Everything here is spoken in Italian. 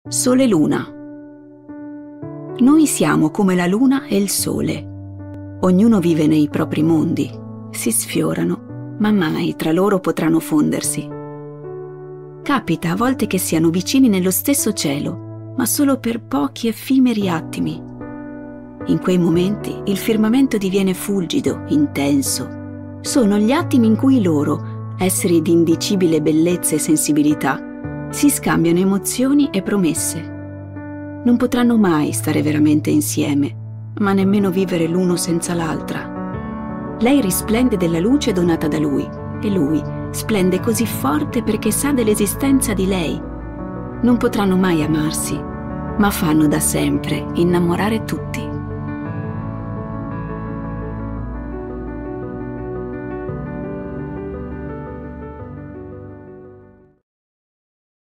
Sole e Luna. Noi siamo come la Luna e il Sole. Ognuno vive nei propri mondi, si sfiorano, ma mai tra loro potranno fondersi. Capita a volte che siano vicini nello stesso cielo, ma solo per pochi effimeri attimi. In quei momenti il firmamento diviene fulgido, intenso. Sono gli attimi in cui loro, esseri di indicibile bellezza e sensibilità, si scambiano emozioni e promesse. Non potranno mai stare veramente insieme, ma nemmeno vivere l'uno senza l'altra. Lei risplende della luce donata da lui, e lui splende così forte perché sa dell'esistenza di lei. Non potranno mai amarsi, ma fanno da sempre innamorare tutti.